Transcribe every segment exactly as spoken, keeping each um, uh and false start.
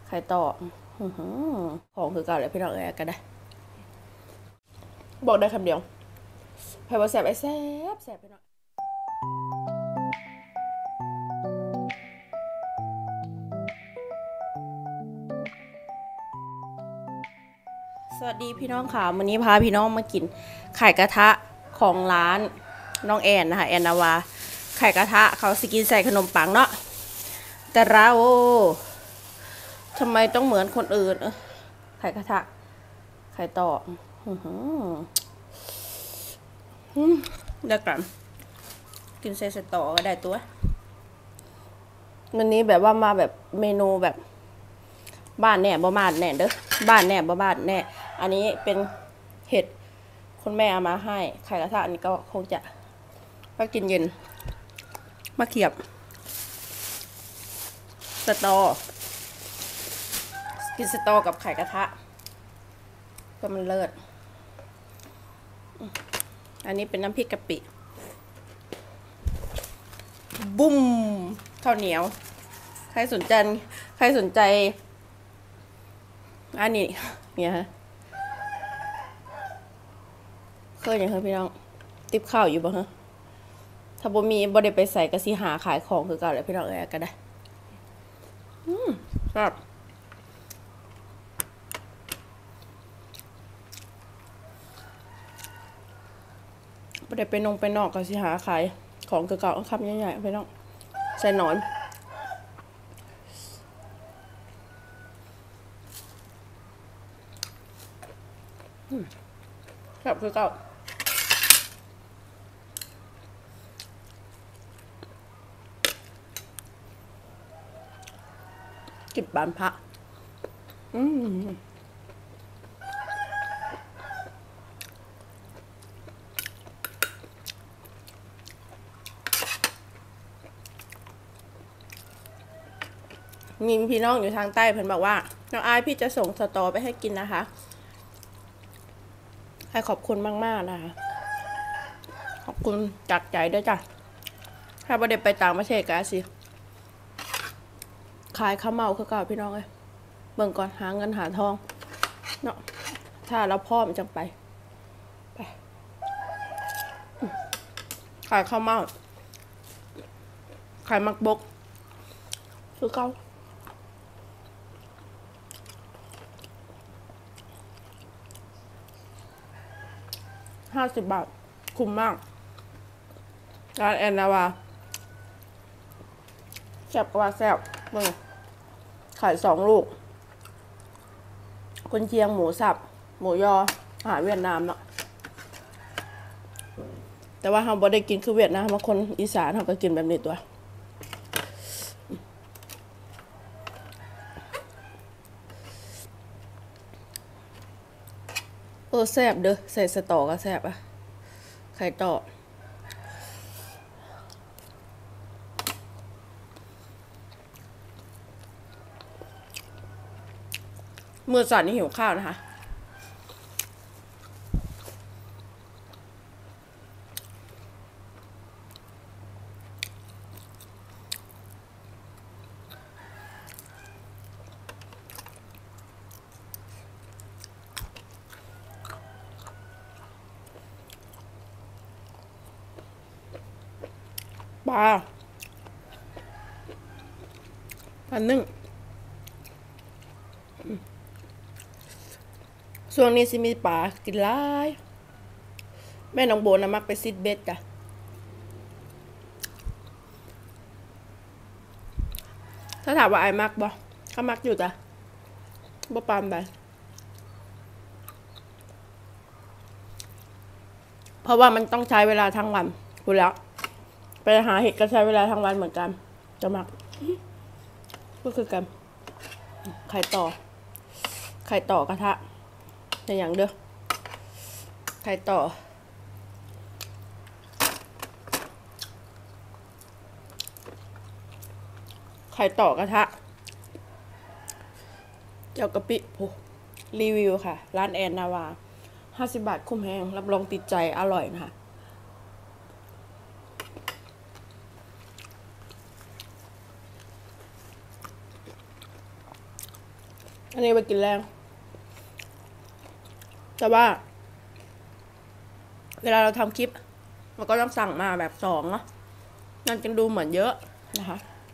ไข่ต่อของคือเก่าเลยพี่น้องเอ๋ยกันได้บอกได้คำเดียวไผ่บะแสบไอ้แสบแสบพี่น้องสวัสดีพี่น้องค่ะวันนี้พาพี่น้องมากินไข่กระทะของร้านน้องแอนนะคะแอนนาวาไข่กระทะเขาสกินใส่ขนมปังเนาะแต่เราทำไมต้องเหมือนคนอื่นเออไข่กระทะไข่ต่อเดี๋ยวกันกินเซสต่อก็ได้ตัววันนี้แบบว่ามาแบบเมนูแบบบ้านแหน่บ่บ้านแหน่เด้อบ้านแหน่บ่บ้านแหน่อันนี้เป็นเห็ดคุณแม่เอามาให้ไข่กระทะอันนี้ก็คงจะมากินเย็นมาเขียบสตอกินสตอกับไข่กระทะก็มันเลิศอันนี้เป็นน้ำพริกกะปิบุ้มข้าวเหนียวใครสนใจใครสนใจอันนี้เนี่ยฮะเคยอย่างเฮ้พี่น้องติบข้าวอยู่บ่ฮะถ้าบ่มีบ่ได้ไปใส่กระสีหาขายของคือเก่าเลยพี่น้องเอ๋ยก็ได้อืมครับบ่ได้ไปนงไปนอกกระสีหาขายของคือเก่าคำใหญ่ๆพี่น้องใส่หนอนครับคือเก่ากิบบานพระอืมมีพี่น้องอยู่ทางใต้เพิ่นบอกว่าน้องอายพี่จะส่งสตอไปให้กินนะคะให้ขอบคุณมากๆนะคะขอบคุณจากใจด้วยจ้ะถ้าประเด็นไปต่างประเทศกันสิขายข้าวเมาคือเก่าพี่น้องเลยเบิ่งก่อนหาเงินหาทองเนาะถ้าเราพ่อมันจังไปไปขายข้าวเมาขายมักบกคือเก่าห้าสิบบาทคุ้มมากร้านแอนนาวาแซ่บกว่าแซ่บมึงขายสองลูกกุนเชียงหมูสับหมูยออาหารเวียดนามเนาะแต่ว่าเราบ่ได้กินคือเวียดนามบางคนอีสานเขาก็กินแบบนี้ตัวเออแซ่บเด้อใส่สตอก็แซ่บอะไข่ต่อมือสั่นนี่หิวข้าวนะคะปลาปลานึ่งช่วงนี้สิมีปลากินหลายแม่น้องโบนะมักไปซิดเบ็ดจ้ะถ้าถามว่าไอ้มักบ่ก็มักอยู่จ้ะบ่ปานใดเพราะว่ามันต้องใช้เวลาทั้งวันคุณแล้วไปหาเห็ดก็ใช้เวลาทั้งวันเหมือนกันจะมักก็คือกันไข่ต่อไข่ต่อกระทะในอย่างเด้อไข่ต่อไข่ต่อกระทะเจ้ากะปิโอ้รีวิวค่ะร้านแอนนาวาห้าสิบบาทคุ้มแห้งรับรองติดใจอร่อยนะคะอันนี้ไปกินแรงแต่ว่าเวลาเราทำคลิปมันก็ต้องสั่งมาแบบสองเนาะนั่นจึงดูเหมือนเยอะนะคะ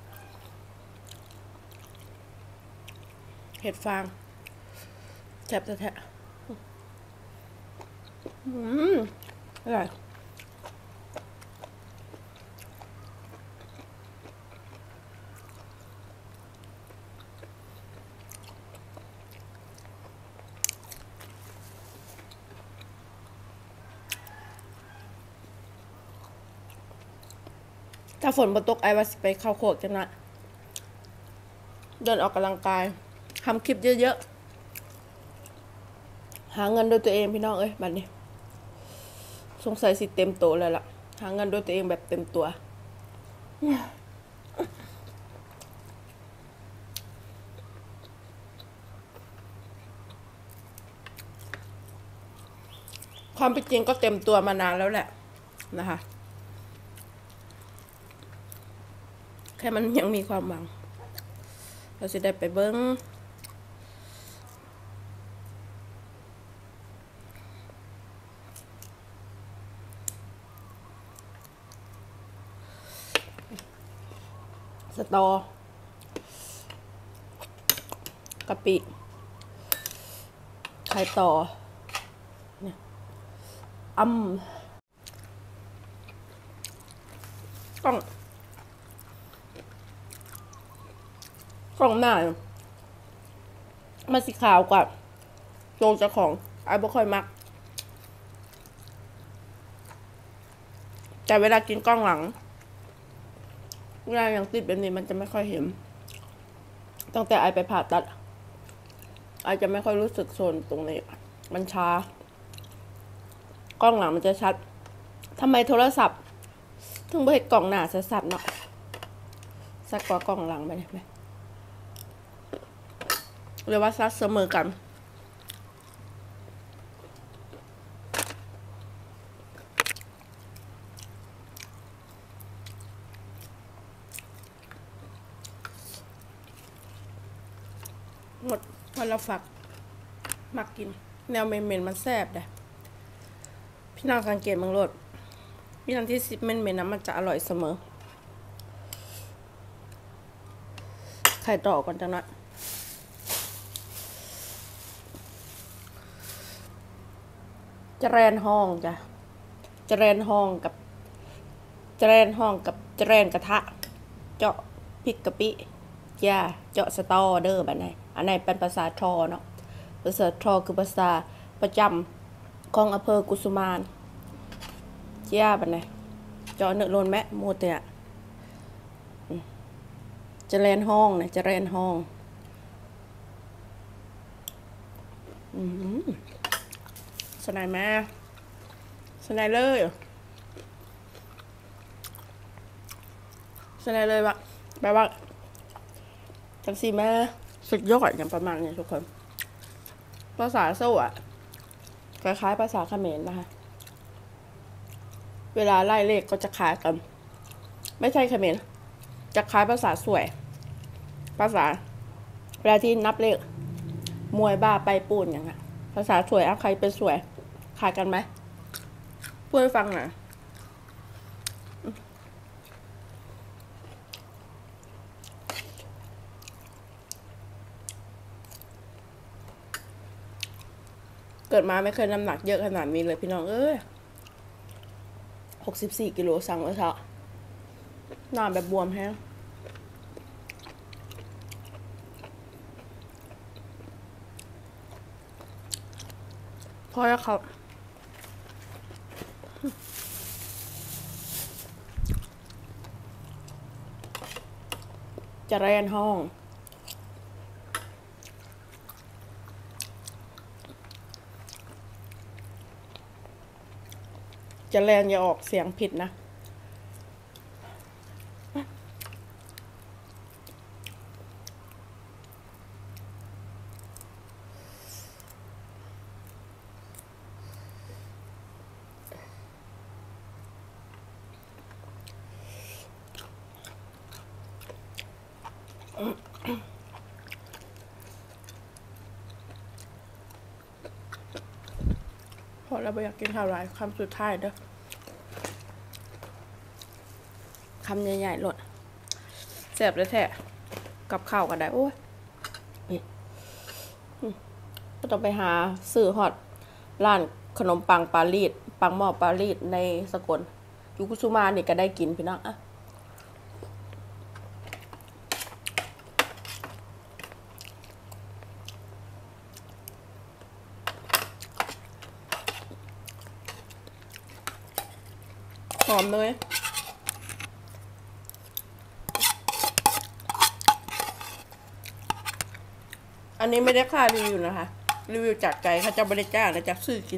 เห็ดฟางแซ่บแท้ๆอืมอร่อยถ้าฝนบนตกไอว่าสิไปเข้าโคกจังนะเดินออกกำลังกายทำคลิปเยอะๆหาเงินโดยตัวเองพี่น้องเอ้ยบัดนี้สงสัยสิเต็มโตเลยล่ะหาเงินโดยตัวเองแบบเต็มตัวความเป็นจริงก็เต็มตัวมานานแล้วแหละนะคะแค่มันยังมีความหวังเราจะได้ไปเบิ้งสตอกะปิไข่ต่อเนี่ยอ้ำกล้องกล้องหน้ามันสีขาวกว่าโตเจ้าของไอ้บ่ค่อยมักแต่เวลากินกล้องหลังเวลายังติดแบบนี้มันจะไม่ค่อยเห็นตั้งแต่ไอไปผ่าตัดไอจะไม่ค่อยรู้สึกโซนตรงนี้มันช้ากล้องหลังมันจะชัดทำไมโทรศัพท์ถึงไม่เห็นกล้องหน้าสัดๆเนาะสักกว่ากล้องหลังไปไหมเรียกว่าซัดเสมอกันหมดพอเราฝักมักกินแนวเมนๆมันแซ่บเลยพี่น้องสังเกตบางรสพี่น้องที่ซิปเมนๆนะมันจะอร่อยเสมอไข่ต่อก่อนจังนะเจริญห้องจ้ะเจริญห้องกับเจริญห้องกับเจริญกระทะเจาะพริกกะปิย่าเจาะสตอเดอร์แบบไหนอันไหนเป็นภาษาทอเนาะภาษาทอคือภาษาประจำของอำเภอกุสุมานย่าแบบไหนเจาะเนื้อโลนแม่โมเตะเจริญห้องเนี่ยเจริญห้องอืมสนายแม่สนายเลยสนายเลยว่าแปลว่าจังสีแม่สุดยอดอย่างประมาณนี้ทุกคนภาษาโซ่อะคล้ายๆภาษาเขมรนะคะเวลาไล่เลขก็จะคล้ายกันไม่ใช่เขมรจะคล้ายภาษาสวยภาษาเวลาที่นับเลขมวยบ้าไปปูนอย่างเงี้ยภาษาสวยเอาใครเป็นสวยคล้ายกันไหมพูดให้ฟังหน่อยเกิดมาไม่เคยน้ำหนักเยอะขนาดนี้เลยพี่น้องเอ้ยหกสิบสี่กิโลสั่งแล้วเช้าหน้าแบบบวมแฮะพอแล้วครับจะเรียนห้องจะแลนอย่าออกเสียงผิดนะแล้วไม่อยากกินข้าวหลายคำสุดท้ายเด้อคำใหญ่ๆหลดแซ่บเลยแท้กับข้าวกันได้โอ้ยก็ต้องไปหาซื้อฮอตร้านขนมปังปารีสปังหม้อปารีสในสกลยุกุสุมานี่ก็ได้กินพี่น้องอะหอมเลยอันนี้ไม่ได้ค่ารีวิวนะคะรีวิวจากใจเขาจะบริจ้างนะจากซื้อกิน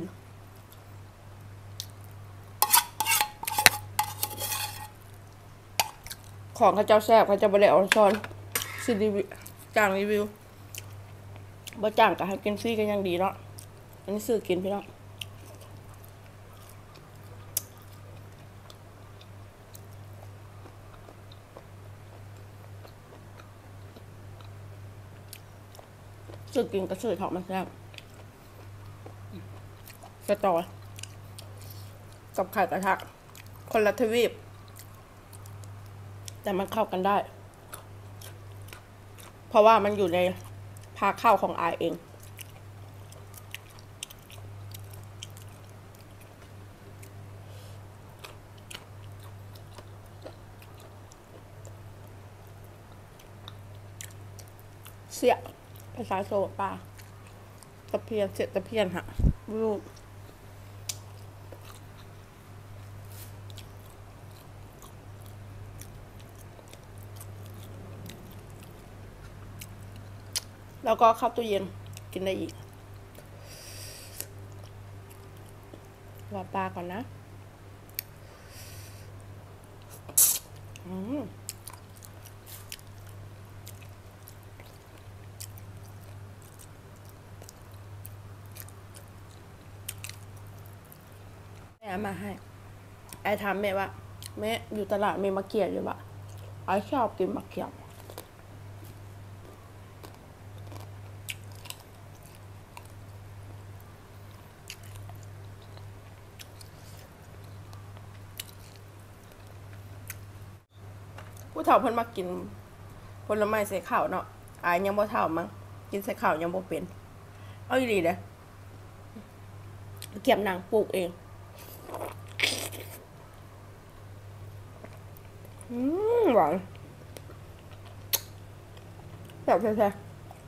ของเขาเจ้าแซ่บเขาจะบริเอาช้อนซื้อรีวิวจ้างรีวิวบ่จ้างก็ให้กินฟรีก็ยังดีเนาะอันนี้ซื้อกินพี่น้องซื้อกินก็ซื้อถอดมาแซ่บกระต่อกับไข่กระทะคนละทวีปแต่มันเข้ากันได้เพราะว่ามันอยู่ในพาข้าวของอายเองเสียภาษาโซปลาตะเพียนเสียตะเพียนฮะลูกแล้วก็เข้าตู้เย็นกินได้อีกรอปลาก่อนนะอืมแม่มาให้ไอ้ถามแม่ว่าแม่อยู่ตลาดมีมะเขืออยู่ปะไอ้ชอบกินมะเขือผู้เฒ่าเพิ่นมากินผลไม้ใส่ข้าวเนาะอายยังบ่เฒ่ามั้งกินใส่ข้าวยังบ่เป็นเอาอีหลีเด้อเก็บนางปลูกเองอืมหวานแบบแท้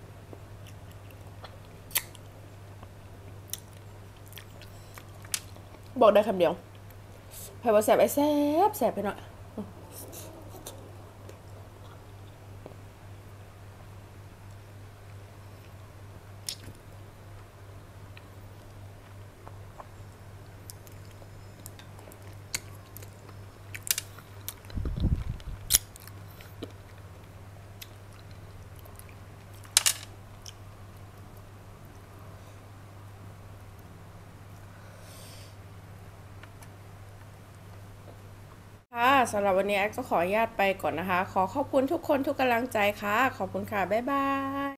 ๆบอกได้คำเดียวไผ่บ่แซ่บไอ้แซ่บแซ่บไปหน่อยค่ะสำหรับวันนี้แอดก็ขออนุญาตไปก่อนนะคะขอขอบคุณทุกคนทุกกำลังใจค่ะขอบคุณค่ะบ๊ายบาย